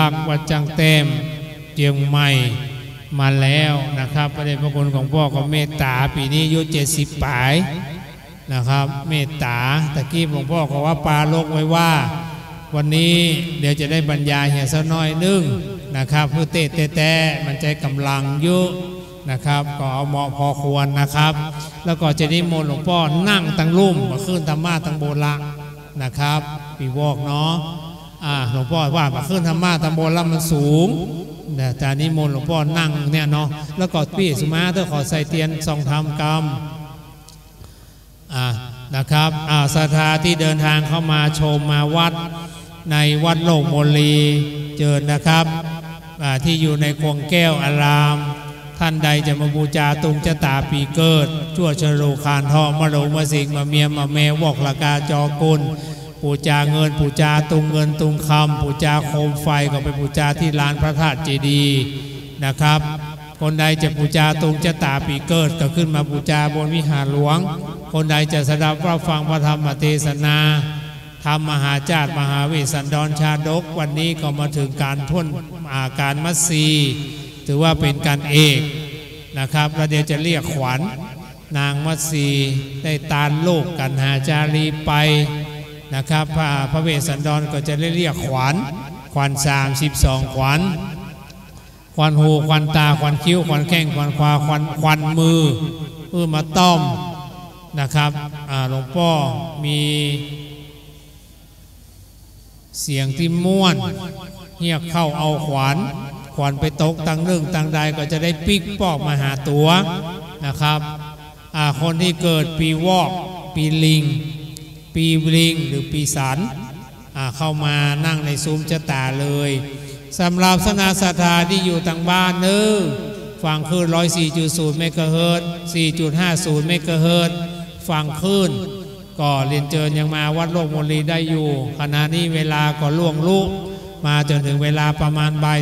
ลักษณ์วัดจังเต็มเจียงใหม่มาแล้วนะครับพระเดชพระคุณของพ่อก็เมตตาปีนี้อายุ70ปลายนะครับเมตตาตะกี้หลวงพ่อก็ว่าปาลกไว้ว่าวันนี้เดี๋ยวจะได้บรรยายเหี่ยสักน้อยนึงนะครับเพื่อเตะแต่มันใจกำลังเยอะนะครับก็เอาเหมาะพอควรนะครับแล้วก็จะนิมนต์หลวงพ่อนั่งตั้งลุ่มมาขึ้นธรรมะตั้งโบราณนะครับปีวอกเนาะหลวงพ่อว่ามาขึ้นธรรมะตั้งโบราณมันสูงแต่นิมนต์หลวงพ่อนั่งเนี่ยเนาะแล้วก็พี่สุมาเตอร์ขอใส่เตียนทรงธรรมกรรมนะครับศรัทธาที่เดินทางเข้ามาชมมาวัดในวัดโลกมลีเจิญนะครับที่อยู่ในควงแก้วอารามท่านใดจะมาบูชาตุงจตาปีเกิดชั่วชรูคานทองมะโรงมะสิงมะเมียมะแมวอกละกาจอกุลปูจาเงินปูจาตุงเงินตุงคำปูจาโคมไฟก็ไปปูจาที่ลานพระธาตุเจดีย์นะครับคนใดจะปูจาตุงจตาปีเกิดก็ขึ้นมาปูจาบนวิหารหลวงคนใดจะสดับรับฟังพระธรรมเทศนาธรรมมหาจารย์มหาเวสสันดรชาดกวันนี้ก็มาถึงการทุ่นการมัสซีถือว่าเป็นการเอกนะครับแล้วเดี๋ยวจะเรียกขวัญนางมัสซีได้ตาลโลกกันหาจารีไปนะครับพระเวสสันดรก็จะได้เรียกขวัญ32ขวัญขวัญหูขวัญตาขวัญคิ้วขวัญแข้งขวัญขวาขวัญมือเพื่อมาต้อมนะครับหลวงพ่อมีเสียงที่ม่วนเฮียกเข้าเอาขวัญไปตกตั้งนึ่งตั้งใดก็จะได้ปิกปอกมาหาตัวนะครับคนที่เกิดปีวอกปีลิงหรือปีสันเข้ามานั่งในซุ้มจตาเลยสำหรับสนาศรัทธาที่อยู่ต่างบ้านเนอฟังคลื่น 104.0 เมกะเฮิรตซ์ 4.50 เมกะเฮิรตซ์ฟังคลื่นก็เรียนเชิญยังมาวัดโลกมลีได้อยู่ขณะนี้เวลาก็ล่วงลุมาจนถึงเวลาประมาณบ่าย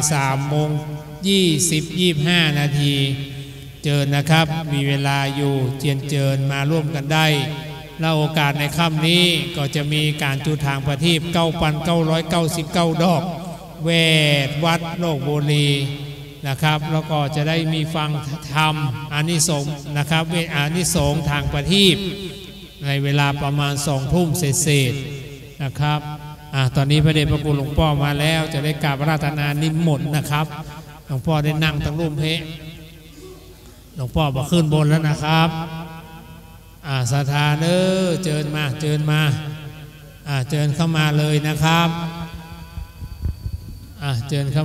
3:25 นาทีเจิญนะครับมีเวลาอยู่เจิญมาร่วมกันได้แล้วโอกาสในค่ำนี้ก็จะมีการจุดทางประทีป 9,999 ดอกเวทวัดโลกมลีนะครับแล้วก็จะได้มีฟังธรรมอานิสงส์นะครับเวทอานิสงส์ทางประทีปในเวลาประมาณ20:00 นเศษๆนะครับตอนนี้พระเดชพระคุณหลวงพ่อมาแล้วจะได้กราบอาราธนานิมนต์นะครับหลวงพ่อได้นั่งตั้งร่มเพะหลวงพ่อบอกขึ้นบนแล้วนะครับศรัทธาเด้อเจิญมาเจิญเข้ามาเลยนะครับเจิญเข้า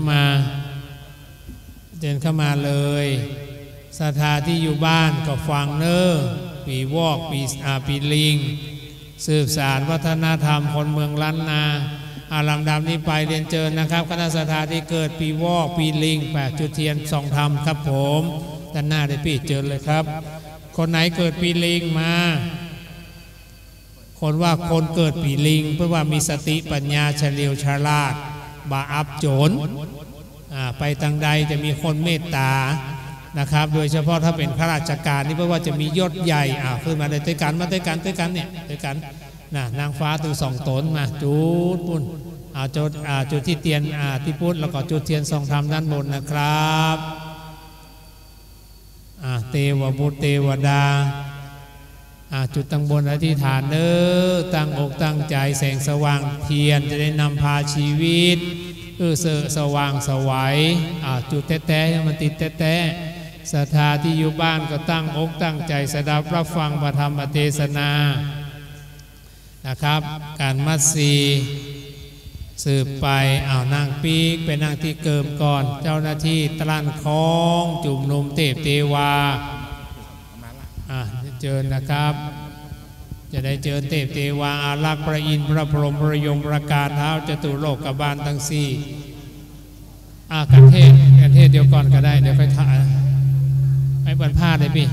มาเลยศรัทธาที่อยู่บ้านก็ฟังเด้อปีวอกปีลิงสืบสานวัฒนธรรมคนเมืองล้านนาลำดับนี้ไปเรียนเชิญนะครับคณะศรัทธาที่เกิดปีวอกปีลิง8จุดเทียนส่องธรรมครับผมด้านหน้าได้ปีเชิญเลยครับคนไหนเกิดปีลิงมาคนว่าคนเกิดปีลิงเพื่อว่ามีสติปัญญาเฉลียวฉลาดบาอับโจรไปทางใดจะมีคนเมตตานะครับโดยเฉพาะถ้าเป็นข้าราชการนี่เพราะว่าจะมียศใหญ่ขึ้นมาได้ด้วยกันเนี่ยด้วยกันนางฟ้าตัว2 ตนมาจุดปุ่นจุดที่เตียนที่พุทธแล้วก็จุดเทียนส่องธรรมด้านบนนะครับเทวบุตรเทวดาจุดตั้งบนอธิษฐานเด้อตั้งอกตั้งใจแสงสว่างเทียนจะได้นำพาชีวิตสว่างสวัยจุดแท้ๆให้มันติดแท้ๆศรัทธาที่อยู่บ้านก็ตั้งอกตั้งใจสดับรับฟังพระธรรมเทศนานะครับการมัสสีสืบไปนั่งปีกไปนั่งที่เกิมก่อนเจ้าหน้าที่ตรันคล้องจุ่มนุมเทพเทวาเจิญนะครับจะได้เจอเทพเทวาอารักษ์พระอินทร์พระพรหมพระยมประกาศเท้าจตุโลกบาลทั้ง4การเทศเดี๋ยวก่อนก็ได้เดี๋ยวไปถ่ายให้บรรพาได้พี่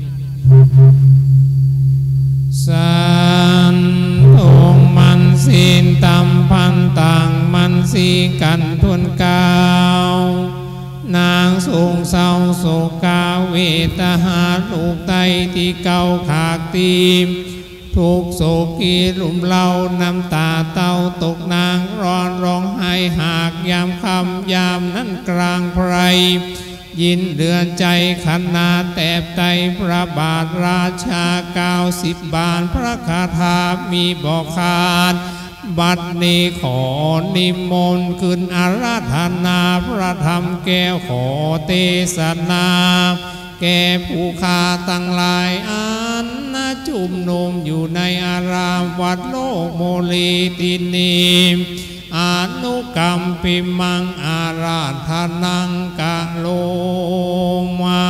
สันองมันศีลตัมพันตังมันสีกันทุนกาวนางสูงเศร้าโศกาเวทหาลูกไตที่เก่าขากตีมทุกโศกีรุมเล่าน้ำตาเต้าตกนางร้องไห้หากยามคำยามนั้นกลางไพรยินเดือนใจขนาดแตบไตพระบาทราชา90 บานพระคาถามีบอกขาดบัดนี้ขอนิมนต์ขึ้นอาราธนาพระธรรมแก้วขอเทศนาแก่ผู้ค้าตั้งหลายอันนาจุมนุมอยู่ในอารามวัดโลกโมลีตินีอนุกรรมปิมังอาราธนังกะโลมา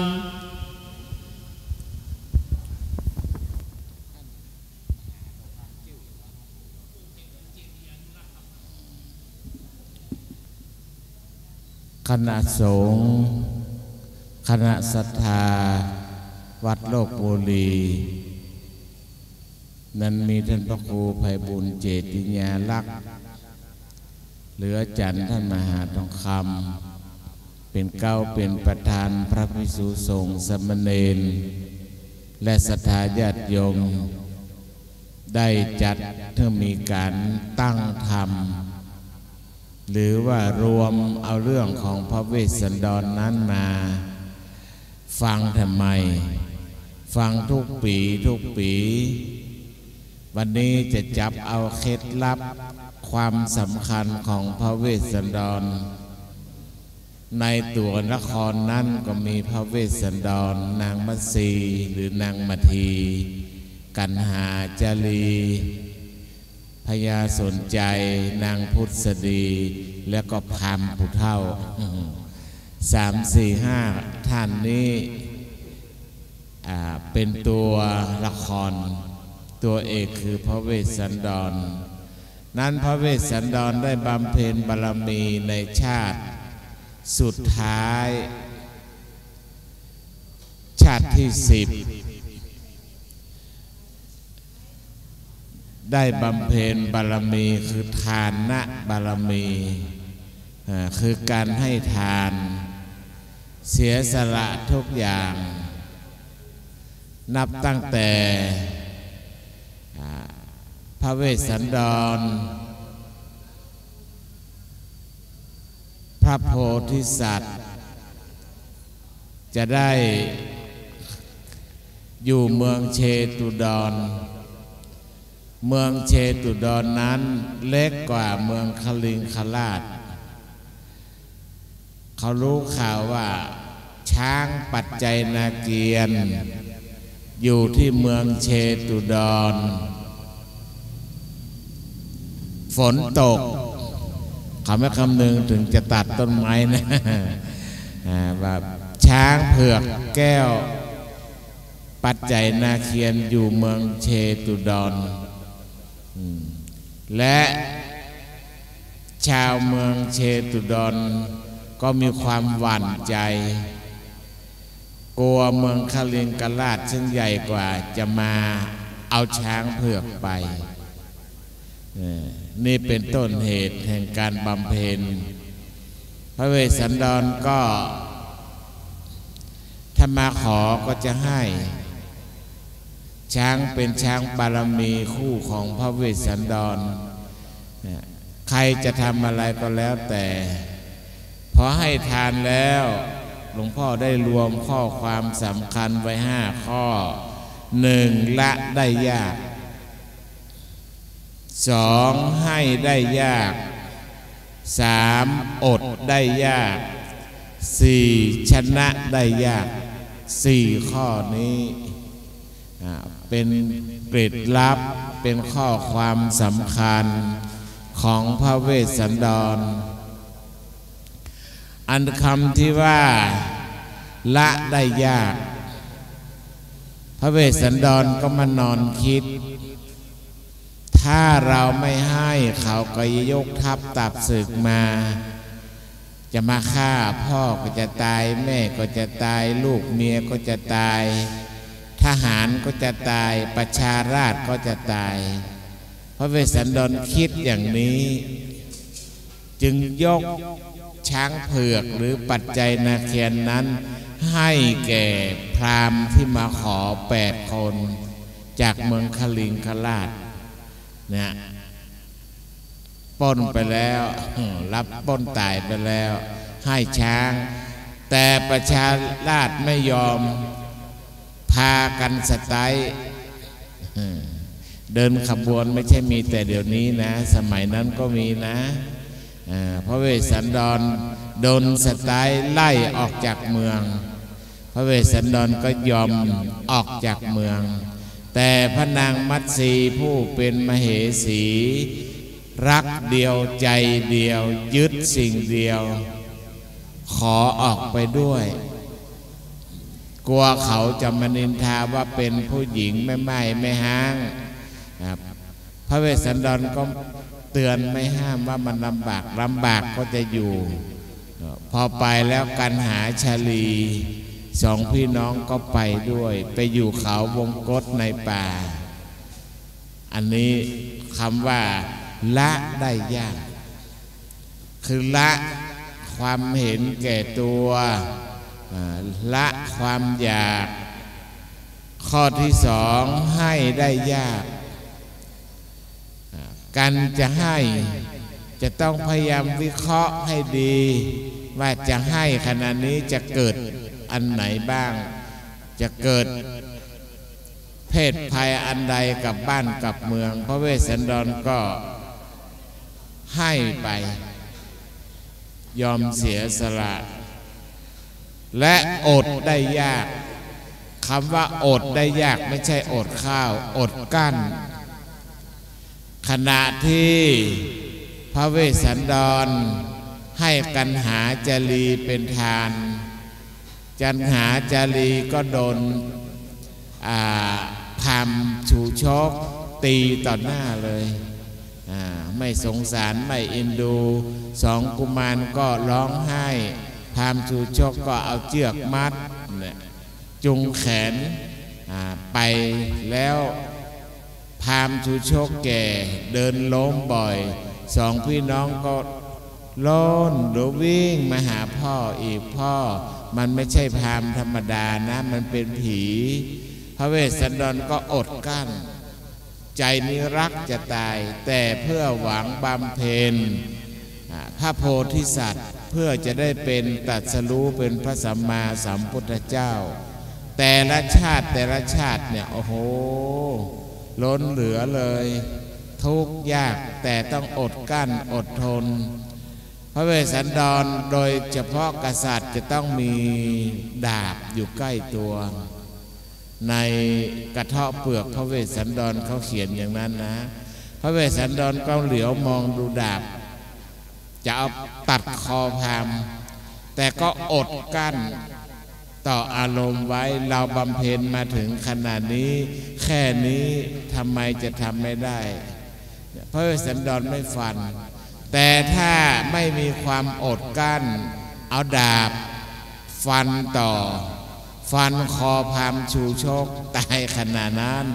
คณะสงฆ์คณะศรัทธาวัดโลกโมลีนั้นมีท่านพระครูไพบุญเจติญาลักษณ์เหลือจันทร์ท่านมหาทองคำเป็นเก้าเป็นประธานพระภิกษุสงฆ์สามเณรและศรัทธาญาติโยมได้จัดเพื่อมีการตั้งธรรมหรือว่ารวมเอาเรื่องของพระเวสสันดรนั้นมาฟังทำไมฟังทุกปีวันนี้จะจับเอาเคล็ดลับความสำคัญของพระเวสสันดรในตัวนครนั้นก็มีพระเวสสันดรนางมัตสีหรือนางมัทธีกันหาจารีพญาสนใจนางพุทธดีแล้วก็พามผู้เฒ่า3 4 5ท่านนี้เป็นตัวละครตัวเอกคือพระเวสสันดรนั้นพระเวสสันดรได้บำเพ็ญบารมีในชาติสุดท้ายชาติที่10ได้บำเพ็ญบารมีคือทานนะบารมีคือการให้ทานเสียสละทุกอย่างนับตั้งแต่พระเวสสันดรพระโพธิสัตว์จะได้อยู่เมืองเชตุดรเมืองเชตุดรนั้นเล็กกว่าเมืองคลิงคราชเขารู้ข่าวว่าช้างปัจจัยนาเกียรติอยู่ที่เมืองเชตุดรฝนตกเขาไม่คำนึงถึงจะตัดต้นไม้นะแบบช้างเผือกแก้วปัจจัยนาเกียรติอยู่เมืองเชตุดรและชาวเมืองเชตุดรก็มีความหวั่นใจกลัวเมืองคลิงกราชซึ่งใหญ่กว่าจะมาเอาช้างเผือกไปนี่เป็นต้นเหตุแห่งการบำเพ็ญพระเวสสันดรก็ถ้ามาขอก็จะให้ช้างเป็นช้างบารมีคู่ของพระเวสสันดรใครจะทำอะไรก็แล้วแต่พอให้ทานแล้วหลวงพ่อได้รวมข้อความสำคัญไว้5 ข้อ 1. ละได้ยาก 2. ให้ได้ยาก 3. อดได้ยาก 4. ชนะได้ยาก 4 ข้อนี้เป็นเกร็ดลับเป็นข้อความสำคัญของพระเวสสันดรอันคำที่ว่าละได้ยากพระเวสสันดรก็มานอนคิดถ้าเราไม่ให้เขาก็ยกทัพตับศึกมาจะมาฆ่าพ่อก็จะตายแม่ก็จะตายลูกเมียก็จะตายทหารก็จะตายประชาราษฎร์ก็จะตายพระเวสสันดรคิดอย่างนี้จึงยกช้างเผือกหรือปัจจัยนาเคียนนั้นให้แก่พราหมณ์ที่มาขอ8 คนจากเมืองคลิงคราชเนี่ยปล้นไปแล้วรับปล้นตายไปแล้วให้ช้างแต่ประชาราษฎร์ไม่ยอมพากันสไตล์เดินขบวนไม่ใช่มีแต่เดี๋ยวนี้นะสมัยนั้นก็มีนะพระเวสสันดรโดนสไตล์ไล่ออกจากเมืองพระเวสสันดรก็ยอมออกจากเมืองแต่พระนางมัตสีผู้เป็นมเหสีรักเดียวใจเดียวยึดสิ่งเดียวขอออกไปด้วยกลัวเขาจะมานินทาว่าเป็นผู้หญิงไม่ห้างพระเวสสันดรก็เตือนไม่ห้ามว่ามันลำบากก็จะอยู่พอไปแล้วกันหาชาลีสองพี่น้องก็ไปด้วยไปอยู่เขาวงกฏในป่าอันนี้คำว่าละได้ยากคือละความเห็นแก่ตัวละความอยากข้อที่สองให้ได้ยากการจะให้จะต้องพยายามวิเคราะห์ให้ดีว่าจะให้ขณะนี้จะเกิดอันไหนบ้างจะเกิดเพศภัยอันใดกับบ้านกับเมืองพระเวสสันดรก็ให้ไปยอมเสียสละและอดได้ยากคำว่าอดได้ยากไม่ใช่อดข้าวอดกั้นขณะที่พระเวสสันดรให้กันหาจารีเป็นทานกันหาจารีก็โดนพามชูชกตีต่อหน้าเลยไม่สงสารไม่เอ็นดูสองกุมารก็ร้องไห้พามชูชกก็เอาเชือกมัดจุงแขนไปแล้วพามชูชกแก่เดินล้มบ่อยสองพี่น้องก็ล้นหรือวิ่งมาหาพ่ออีกพ่อมันไม่ใช่พามธรรมดานะมันเป็นผีพระเวสสันดรก็อดกั้นใจนี้รักจะตายแต่เพื่อหวังบำเพ็ญพระโพธิสัตว์เพื่อจะได้เป็นตรัสรู้เป็นพระสัมมาสัมพุทธเจ้าแต่ละชาติเนี่ยโอ้โหล้นเหลือเลยทุกข์ยากแต่ต้องอดกั้นอดทนพระเวสสันดรโดยเฉพาะกษัตริย์จะต้องมีดาบอยู่ใกล้ตัวในกระเทาะเปลือกพระเวสสันดรเขาเขียนอย่างนั้นนะพระเวสสันดรก็เหลียวมองดูดาบจะเอาตัดคอพามแต่ก็อดกั้นต่ออารมณ์ไว้เราบำเพ็ญมาถึงขนาดนี้แค่นี้ทำไมจะทำไม่ได้พระเวสสันดรไม่ฟันแต่ถ้าไม่มีความอดกั้นเอาดาบฟันต่อฟันคอพามชูชกตายขนาดนั้น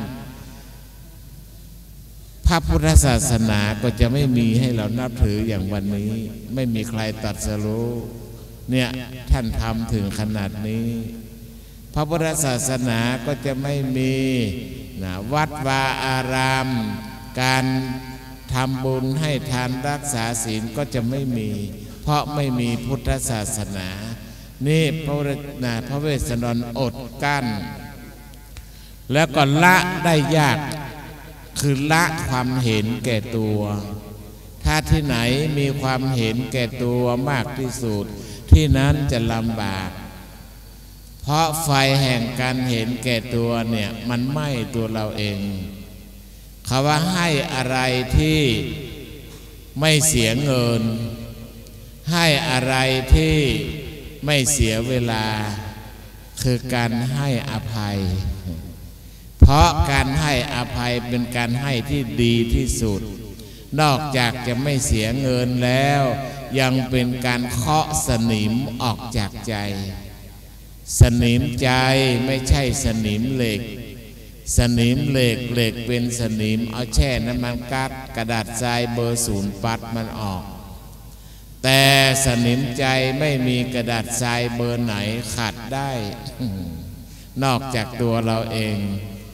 พระพุทธศาสนาก็จะไม่มีให้เรานับถืออย่างวันนี้ไม่มีใครตรัสรู้เนี่ยท่านทำถึงขนาดนี้พระพุทธศาสนาก็จะไม่มีวัดวาอารามการทำบุญให้ทานรักษาศีลก็จะไม่มีเพราะไม่มีพุทธศาสนานี่พระเวสสันดรอดกั้นแล้วก็ละได้ยากคือละความเห็นแก่ตัวถ้าที่ไหนมีความเห็นแก่ตัวมากที่สุดที่นั้นจะลำบากเพราะไฟแห่งการเห็นแก่ตัวเนี่ยมันไหม้ตัวเราเองคำว่าให้อะไรที่ไม่เสียเงินให้อะไรที่ไม่เสียเวลาคือการให้อภัยเพราะการให้อภัยเป็นการให้ที่ดีที่สุดนอกจากจะไม่เสียเงินแล้วยังเป็นการเคาะสนิมออกจากใจสนิมใจไม่ใช่สนิมเหล็กสนิมเหล็กเป็นสนิมเอาแช่น้ำมันกัดกระดาษทรายเบอร์0ปัดมันออกแต่สนิมใจไม่มีกระดาษทรายเบอร์ไหนขัดได้ นอกจากตัวเราเองพ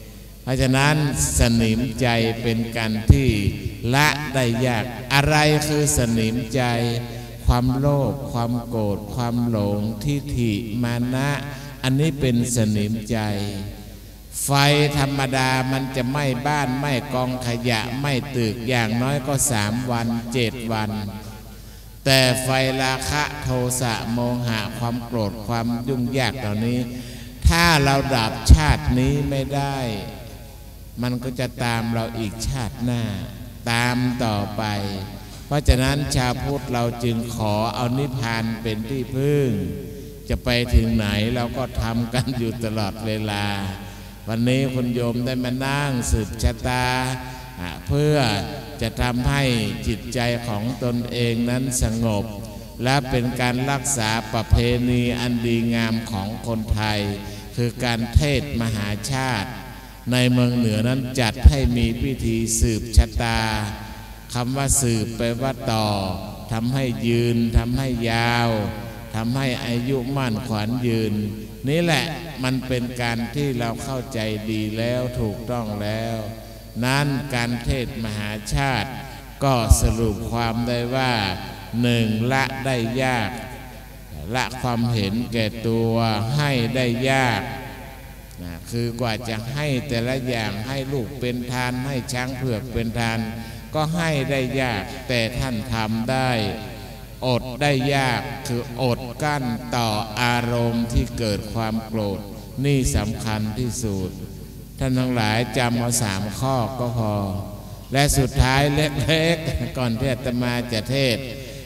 ราะฉะนั้นสนิมใจเป็นกันที่ละได้ยากอะไรคือสนิมใจความโลภความโกรธความหลงทิฏฐิมานะอันนี้เป็นสนิมใจไฟธรรมดามันจะไหม้บ้านไหม้กองขยะไหม้ตึกอย่างน้อยก็3 วัน 7 วันแต่ไฟราคะโทสะโมหะความโกรธความยุ่งยากเหล่านี้ถ้าเราดับชาตินี้ไม่ได้มันก็จะตามเราอีกชาติหน้าตามต่อไปเพราะฉะนั้นชาวพุทธเราจึงขอเอานิพพานเป็นที่พึ่งจะไปถึงไหนเราก็ทำกันอยู่ตลอดเวลาวันนี้คุณโยมได้มานั่งสืบชะตาเพื่อจะทำให้จิตใจของตนเองนั้นสงบและเป็นการรักษาประเพณีอันดีงามของคนไทยคือการเทศมหาชาติในเมืองเหนือนั้นจัดให้มีพิธีสืบชะตาคำว่าสืบแปลว่าต่อทำให้ยืนทำให้ยาวทำให้อายุมั่นขวัญยืนนี่แหละมันเป็นการที่เราเข้าใจดีแล้วถูกต้องแล้วนั้นการเทศมหาชาติก็สรุปความได้ว่า1ละได้ยากละความเห็นแก่ตัวให้ได้ยากคือกว่าจะให้แต่ละอย่างให้ลูกเป็นทานให้ช้างเผือกเป็นทานก็ให้ได้ยากแต่ท่านทำได้อดได้ยากคืออดกั้นต่ออารมณ์ที่เกิดความโกรธนี่สำคัญที่สุดท่านทั้งหลายจำเอา3 ข้อก็พอและสุดท้ายเล็กๆก่อนที่อาตมาจะเทศ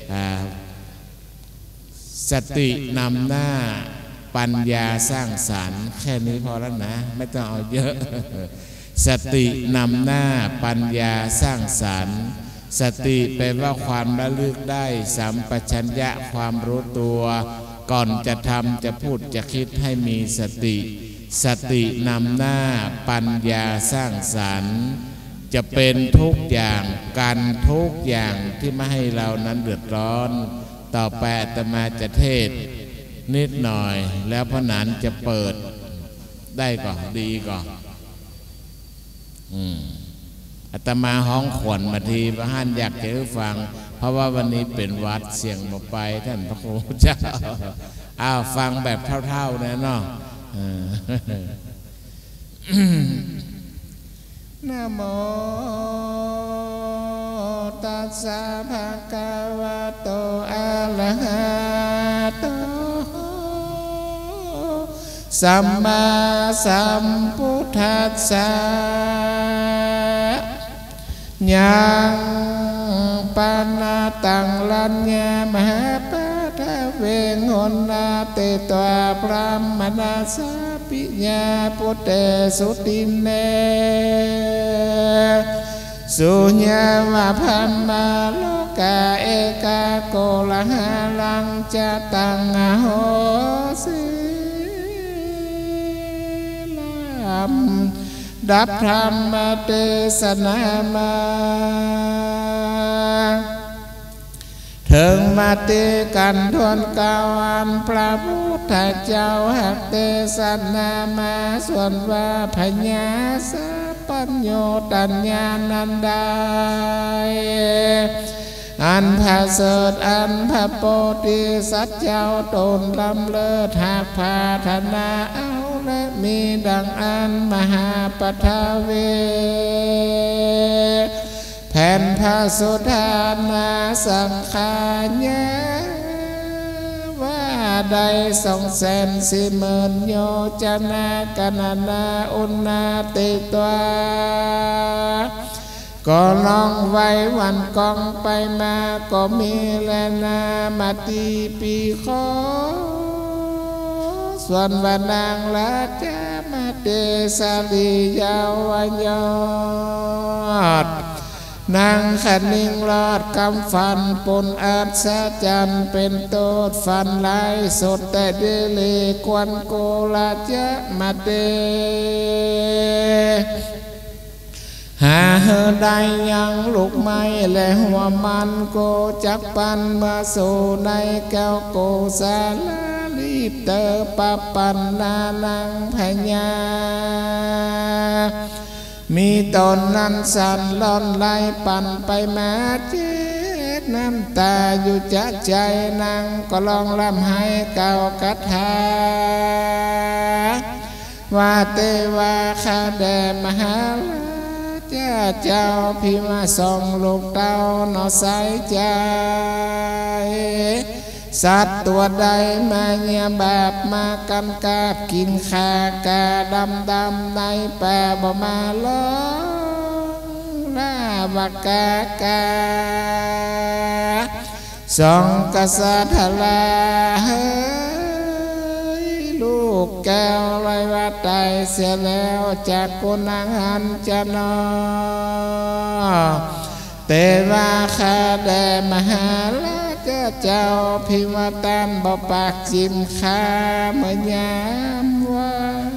สตินำหน้าปัญญาสร้างสรรค์แค่นี้พอแล้วนะไม่ต้องเอาเยอะสตินำหน้าปัญญาสร้างสรรค์สติแปลว่าความระลึกได้สัมปชัญญะความรู้ตัวก่อนจะทำจะพูดจะคิดให้มีสติสตินำหน้าปัญญาสร้างสรรค์จะเป็นทุกอย่างกันทุกอย่างที่ไม่ให้เรานั้นเดือดร้อนต่อไปอาตมาจะเทศนิดหน่อยแล้วพระนันจะเปิดได้ก่อนดีก่อนอาตมาห้องขวัญมาทีพระท่านอยากจะฟังเพราะว่าวันนี้เป็นวัดเสียงมาไปท่านพระครูเจ้าฟังแบบเท่าๆนะเนาะนะโมตัสสะภะคะวะโตอะระหะโตสัมมาสัมพุทธัสสะยังปานาตังลัญญามหาปะทะเวงหนนาเตตวาพระมนาสาปิญาปุเตสุตินเนสุญญาวะพัมมาโลกาเอกาโกละหะลังจะตังอโหสิลัมดับธรรมเทศนามาถึงมาตีกันทวนกาวันพระพุทธเจ้าหักเทศนามาส่วนว่าพญาสัพพัญโยตัญญานันดาอันพระเสดอันพระโพธิสัตว์เจ้าตนลำเลิศหากพาธนาเอาและมีดังอันมหาปทาเวแผ่นพระสุธานาสังขารว่าใด240,000 โยจนากนานาอุณาติตวาก็ลองไว้วันกองไปมาก็มีแลนามาตีปีขอส่วนว่านางราชามาเตสาลียาวายอดนางขันนิ่งรอดกำฟันปนอาจสะจันเป็นโตดฟันลายสดแต่เดเลควันโกลาจะมาเตหาได้ยังลูกไม้และหัวมันโกจักปันมาสู่ในแก้วโกสาลาลีบเตอปะปันนานังพญามีตนนั้นสั่นลอนไหลปั่นไปมาเจ็ดน้ำตาอยู่จักใจนางก็ลองลำให้เก่ากัทธาว่าเตวาคาแดมหาเจ้าพิมาส่งลูกเต้านอสายใจสัตว์ตัวใดมาเงียบแบบมากันกาบกินขากาดำในป่าบ่มาล้องลาบกากาสองกษัตริย์ลาเฮ้ยลูกแก้วลอยว่าตายเสียแล้วจากกุนังหันจะนอเตวาคาแดมหาลาเจ้าพิมตันบ่ปากจิมข้าเมื่อยามวัน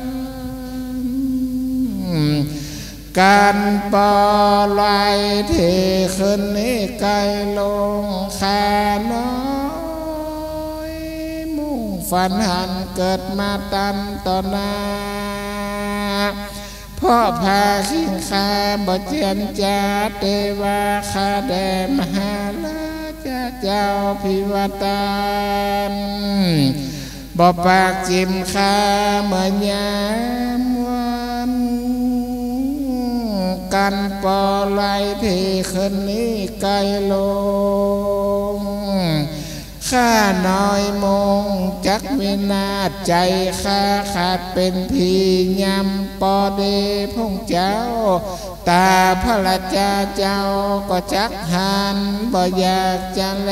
การปอลอยเทขึ้นนี้ไกลลงขาน้อยมุ่งฝันหันเกิดมาตันต่อหน้าพ่อพาขิงข้าบ่เจียนจาเทวาคาแดมหาลาเจ้าพิวตานบ่ปากจิมข้าเมื่อยามวันกันปอไหลที่คืนนี้ไกลลงข้าน้อยมงจักวินาศใจข้าขาดเป็นพี่ยำปอเดพงเจ้าตาพระราชาเจ้าก็จักหันบ่อยากจะแล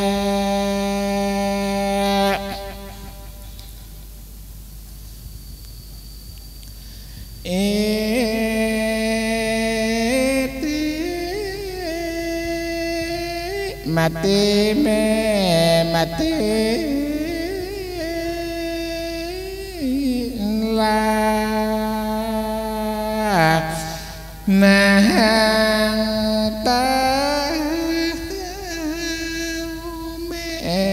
มาเตแม่มาเตลานางตาแม่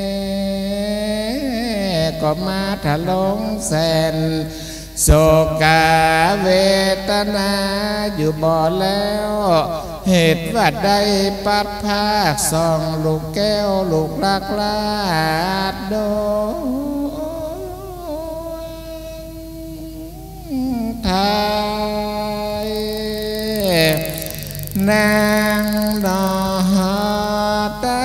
ก็มาถลงแสนโศกาเวทนาอยู่บ่แล้วเหตุว่าได้ปัดภาคส่องลูกแก้วลูกลักลาดโดไทยนางนอตา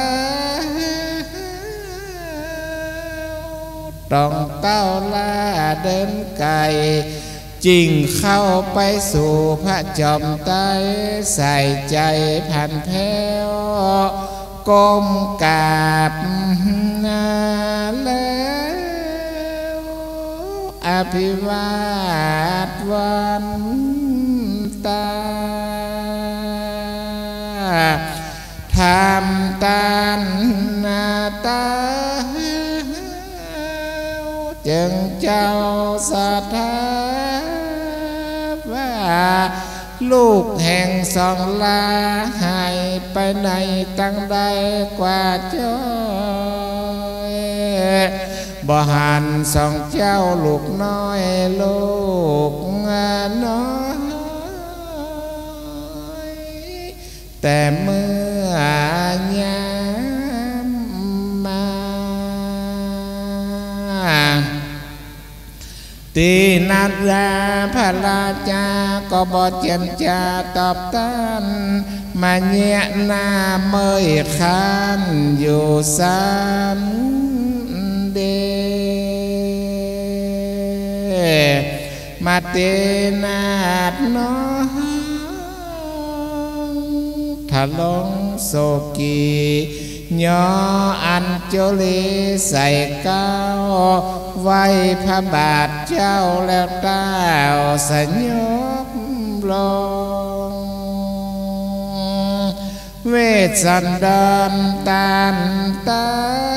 ต้องเต้าล่าเดินไก่จิงเข้าไปสู่พระจอมไตรใส่ใจพันแผ้วก้มกราบนาแล้วอภิวาทวันตาทำตานนาตาจึงเจ้าสถาว่าลูกแห่งสองลาหายไปในตั้งใดกว่าจ้อยบ่หันสองเจ้าลูกน้อยลูกน้อยแต่เมื่อยามมาตีนัดราพระราชาก็บ่เจียนจาตอบตันมาเนียหน้าเมยคันอยู่สันเดมาเตนาดน้องถลงโศกีย่ออัญจลีใส่ก้าวไว้พระบาทเจ้าแล้วเต้าสยบลงเวทสันดรตันตา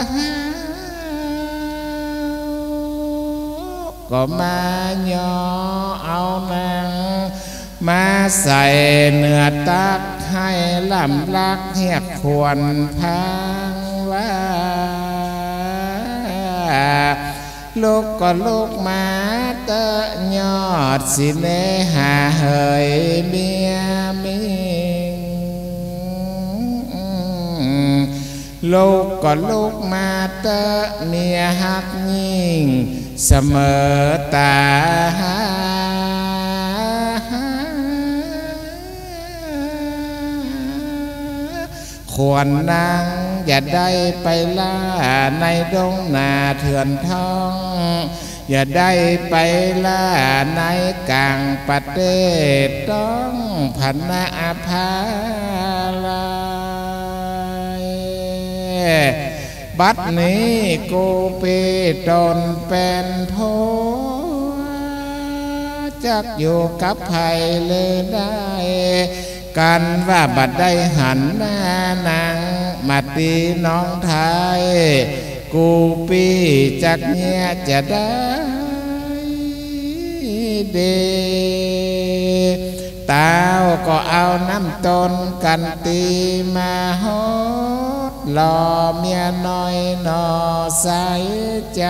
ก็มาย่อเอานางมาใส่เนื้อตักให้ลำลักเฮียกควรพังว่าลูกก็ลูกมาตะยอดสิเนหาเหยเมียมิงลูกก็ลูกมาเตะเมียหักยิ่งเสมอตาควรนางอย่าได้ไปล่าในดงนาเถื่อนทองอย่าได้ไปล่าในกลางประเทศต้องพันนาอาภาลายบัดนี้กูเปตนเป็นผัวจักอยู่กับใครเลยได้กันว่าบัดได้หันหน้านางมาตีน้องไทยกูปีจักเนี่ยจะได้เดตาวก็เอาน้ำตนกันตีมาฮดรอเมียน้อยนอใสใจ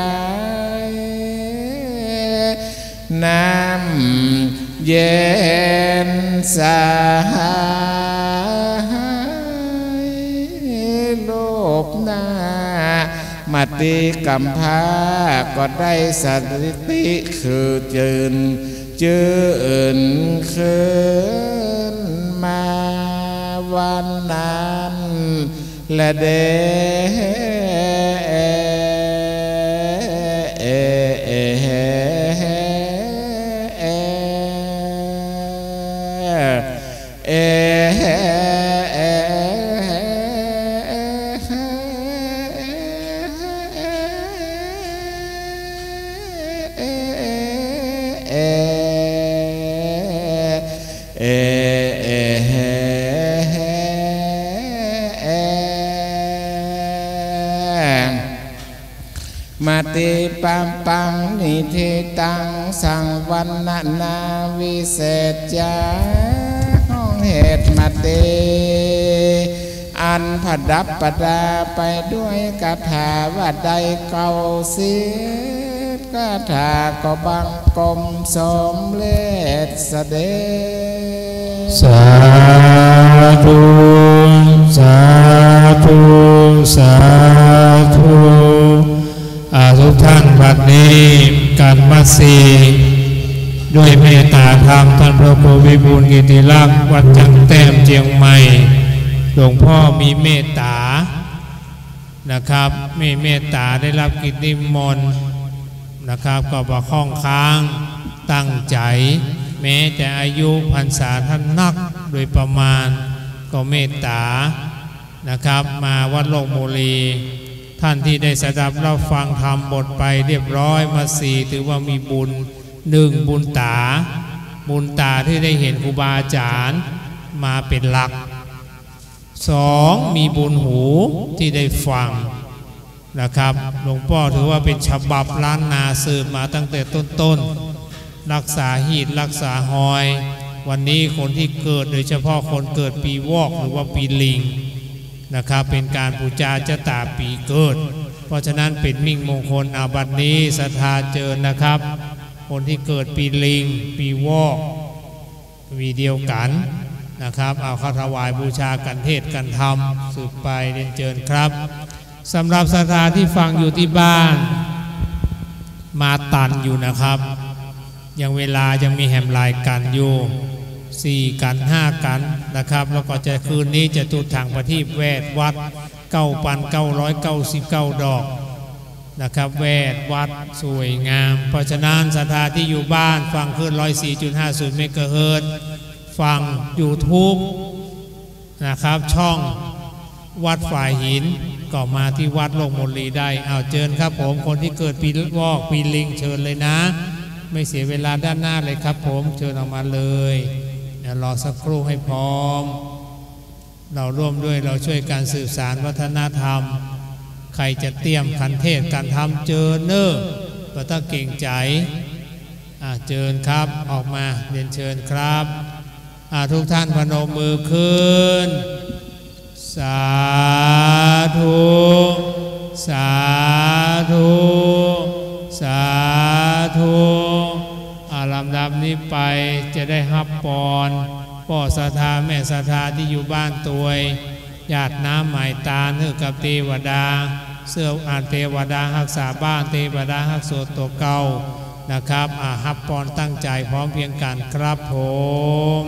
น้ำเย็นสายลูกหน้ามาตีกำพาก็ได้สติคือจืนคืนมาวันนั้นและเดมาติปัมปังนิทิตังสังวันนาวิเศษจาห้องเหตุมาติอันผดับประดาไปด้วยคาถาว่าใดเก่าเสียคาถาก็บังกลมสมเลศเสด็จสาธุสาธุสาธุทุกท่านบัดนี้การมัสสีด้วยเมตตาธรรมท่านพระครูวิบูลย์กิติลักษณ์วัดจังแต้มเชียงใหม่หลวงพ่อมีเมตตานะครับมีเมตตาได้รับกิจนิมนต์นะครับก็ประคองค้างตั้งใจแม้แต่อายุพรรษาท่านนักโดยประมาณก็เมตตานะครับมาวัดโลกโมลีท่านที่ได้สดับรับฟังธรรมบทไปเรียบร้อยมาสี่ถือว่ามีบุญหนึ่งบุญตาที่ได้เห็นครูบาอาจารย์มาเป็นหลักสองมีบุญหูที่ได้ฟังนะครับหลวงพ่อถือว่าเป็นฉบับล้านนาสืบมาตั้งแต่ต้นรักษาหีดรักษาหอยวันนี้คนที่เกิดโดยเฉพาะคนเกิดปีวอกหรือว่าปีลิงนะครับเป็นการปูชาเจ้าตาปีเกิดเพราะฉะนั้นเป็นมิ่งมงคลอาบัตินี้ศรัทธาเจริญนะครับคนที่เกิดปีลิงปีวอกวีเดียวกันนะครับเอาเข้าถวายบูชากันเทศกันธรรมสืบไปเรียนเชิญครับสำหรับศรัทธาที่ฟังอยู่ที่บ้านมาตันอยู่นะครับยังเวลายังมีแหมลายกันอยู่4 กัน 5 กันนะครับแล้วก็จะคืนนี้จะจุดถังประทีปแวดวัด 9,999 ดอกนะครับแวดวัดสวยงามเพราะฉะนั้นศรัทธาที่อยู่บ้านฟังคลื่น 104.50 เมกะเฮิรตซ์ฟัง YouTube นะครับช่องวัดฝ่ายหินก็มาที่วัดโลกมนลีได้เอาเชิญครับผมคนที่เกิดปีวอกปีลิงเชิญเลยนะไม่เสียเวลาด้านหน้าเลยครับผมเชิญออกมาเลยเดี๋ยวรอสักครู่ให้พร้อมเราร่วมด้วยเราช่วยการสื่อสารวัฒนธรรมใครจะเตรียมคันเทศการทำเจอเนอร์ก็ต้องเก่งใจเชิญครับออกมาเรียนเชิญครับทุกท่านพนมมือขึ้นสาธุสาธุสาธุบนี้ไปจะได้ฮับปอนพ่อศรัทธาแม่ศรัทธาที่อยู่บ้านตัวญาติน้ำหมายตาเนื้อกับเทวดาเสื้อเทวดารักษาบ้านเทวดารักษาตัวเก่านะครับฮับปอนตั้งใจพร้อมเพียงกันครับผม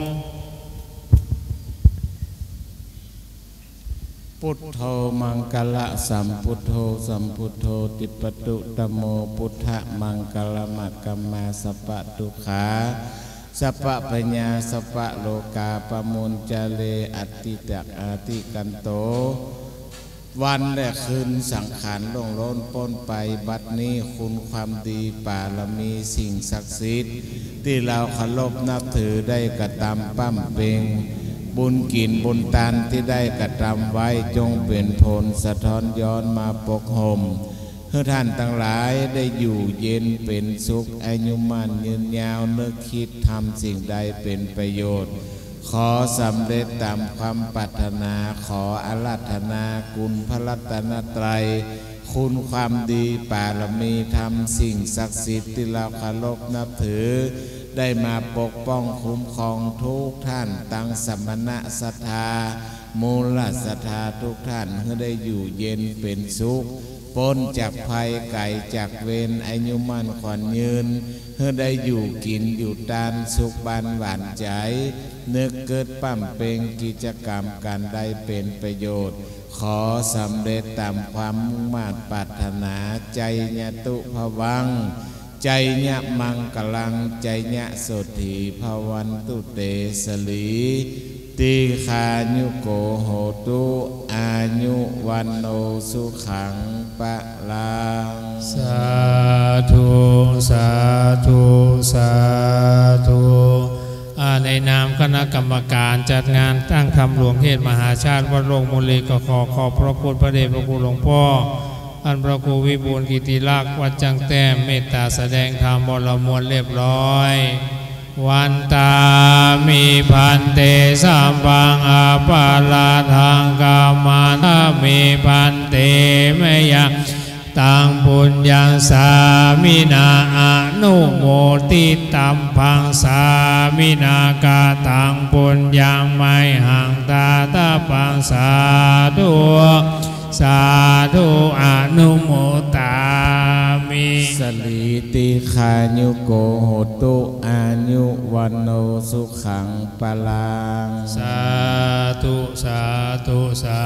พุทโธมังกละสัมพุทโธสัมพุทโธติปตุตโมพุทธมังกลมักกัมมาสัพพะทุกขาสัพพะปัญญาสัพพะโลกาปมุญจเลอติตักอาติกันโตวันและคืนสังขารล่วงล้นพ้นไปบัดนี้คุณความดีบารมีสิ่งศักดิ์สิทธิ์ที่เราเคารพนับถือได้กระทำปั้มเปงบุญกินบุญทานที่ได้กระทำไว้จงเป็นผลสะท้อนย้อนมาปกห่มให้ท่านทั้งหลายได้อยู่เย็นเป็นสุขอายุมั่นยืนยาวนึกคิดทำสิ่งใดเป็นประโยชน์ขอสำเร็จตามความปรารถนาขออาราธนาคุณพระรัตนตรัยคุณความดีบารมีธรรมสิ่งศักดิ์สิทธิ์ที่เราเคารพนับถือได้มาปกป้องคุ้มครองทุกท่านตั้งสมณะศรัทธามูลศรัทธาทุกท่านให้ได้อยู่เย็นเป็นสุขพ้นจากภัยไก่จากเวรอายุมั่นขวัญยืนให้ได้อยู่กินอยู่ตานสุขบานหวานใจนึกเกิดปั้มเปงกิจกรรมการได้เป็นประโยชน์ขอสำเร็จตามความมุ่งมั่นปรารถนาใจญาตุภวังใจญะมังกลังใจญะโสถีภวันตุเตสลีติคายุโกโหตุอายุวันโนสุขังปะลังสาธุสาธุสาธุในนามคณะกรรมการจัดงานตั้งธรรมหลวงเทศมหาชาติวัดโรงมุลีก็ขอพระคุณพระเดชพระคุณหลวงพ่ออันพระครูวิบูลย์กิติลักษณ์วัดจังแต้มเมตตาแสดงธรรมบรมวลเรียบร้อยวันตามิพันเตสัมปังอาปาลาทังกามาทามิพันเตเมยะตังปุญญังสามินาอนุโมติตัมพังสามินากาตังปุญญังไมหังตาตาปังสาธุสาธุอนุโมตามิสลีติคายุโกโหตุอายุวันโนสุขังปะลังสาธุสาธุสา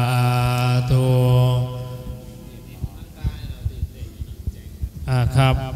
ธุครับ